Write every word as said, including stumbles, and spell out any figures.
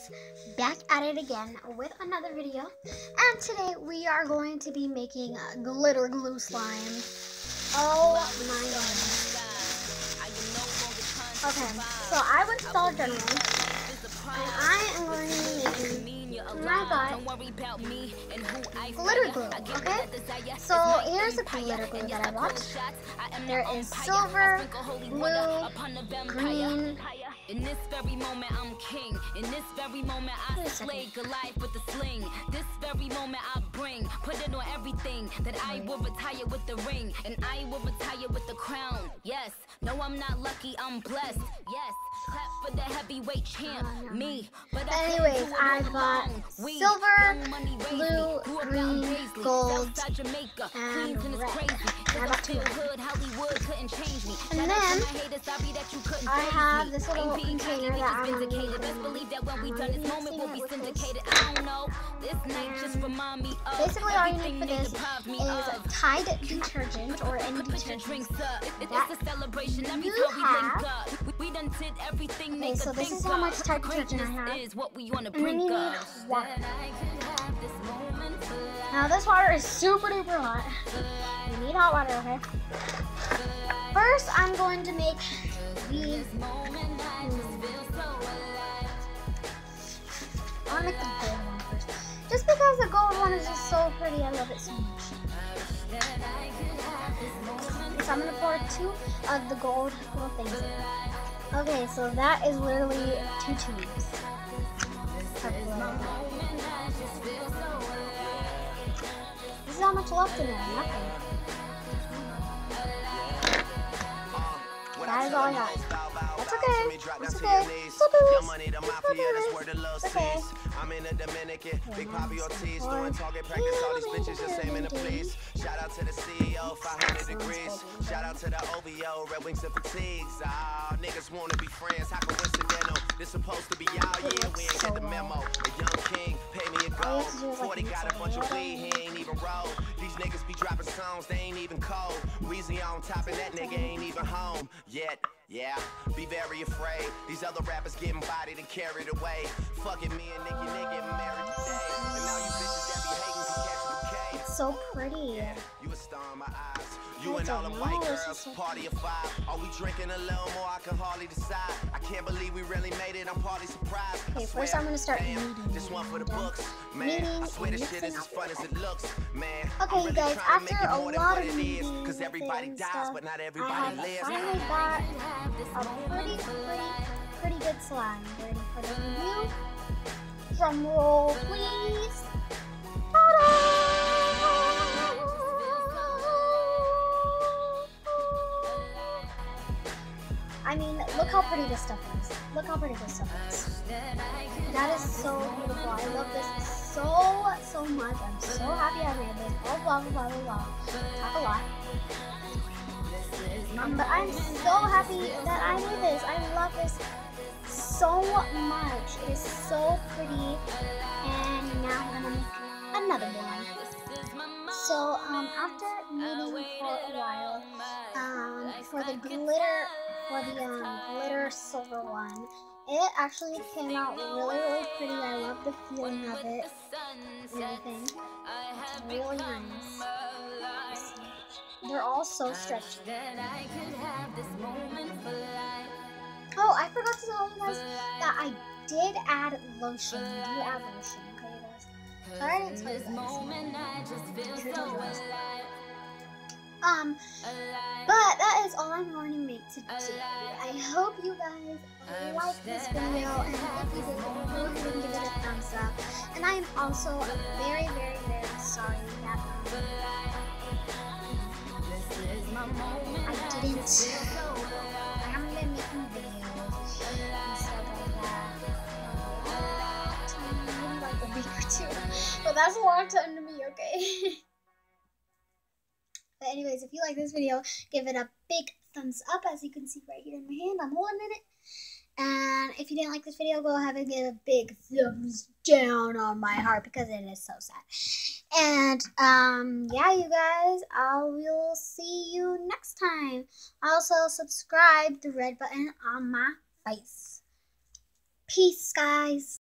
guys, back at it again with another video, and today we are going to be making glitter glue slime. Oh my goodness. Okay, so I went to Dollar General and I am going to be making, and I got glitter glue. Okay, so here's the glitter glue that I bought. There is silver, blue, green. In this very moment, I'm king. In this very moment, I slay Goliath with the sling. This very moment, I bring, put it on everything. That I will retire with the ring, and I will retire with the crown. Yes, no, I'm not lucky, I'm blessed. Yes, clap for the heavyweight champ, me. But anyways, I got silver, blue, green, gold, and red. I got two. And then I have this little container that I'm going to use. Basically, all you need for this is Tide detergent or any detergent that you have. Okay, so this is how much Tide detergent I have. And then you need water. Now this water is super duper hot. You need hot water, okay? First, I'm going to make these. I want to make the gold one first. Just because the gold one is just so pretty, I love it so much. So I'm going to pour two of the gold little things in. Okay, so that is literally two tubes. This is how much left in there, nothing. That is all I got. That's okay. That's okay. It's okay. I'm in the Dominican, Big Papi Ortiz doing target practice. All these bitches just aiming to please. Shout out to the C E O, five hundred degrees. Shout out to the O V O, Red Wings and Fatigues. Ah, niggas wanna be friends, how coincidental. This supposed to be y'all, yeah, we ain't get the memo. A young king, pay me a gold. forty got a bunch of weed, he ain't even roll. These niggas be dropping songs, they ain't even cold. Weezy on top and that nigga ain't even home yet. Yeah, be very afraid. These other rappers getting bodied and carried away. Fucking me and Nicki, they getting married today. And now you bitches that be hating can catch a bouquet. It's so pretty. Yeah, you a star in my eyes. You and all the white girls, party of five. Are we drinking a little more? I can hardly decide. I can't believe we really made it. I'm partly surprised. Okay, first I'm gonna start kneading. This one for the books, man. I swear this shit is as fun as it looks, man. Okay, you guys, after a lot of kneading, because everybody dies, but not everybody lives. I finally got a pretty, pretty, pretty good slime. Ready for the review? Drum roll, please. Ta-da! I mean, look how pretty this stuff is. Look how pretty this stuff is. That is so beautiful. I love this so, so much. I'm so happy I made this. Blah, blah, blah, blah, blah. Talk a lot. Um, but I'm so happy that I made this. I love this so much. It is so pretty. And now I'm going to make another one. So, um, after kneading for a while, um, for the glitter, for the um, glitter silver one, it actually came out really, really pretty. I love the feeling of it and everything. It's really nice. They're all so stretchy. Oh, I forgot to tell you guys that I did add lotion. I do add lotion, okay, guys? Sorry I didn't tell you guys. Um, but that is all I'm going to make today. I hope you guys like this video, and if you did, go ahead and give it a thumbs up. And I am also very, very, very sorry that um, I didn't. I haven't been making videos and stuff like that. Maybe like a week or two, but that's a long time to me. Okay. But anyways, if you like this video, give it a big thumbs up, as you can see right here in my hand. I'm holding it. And if you didn't like this video, go ahead and give a big thumbs down on my heart, because it is so sad. And um, yeah, you guys, I will see you next time. Also, subscribe, the red button on my face. Peace, guys.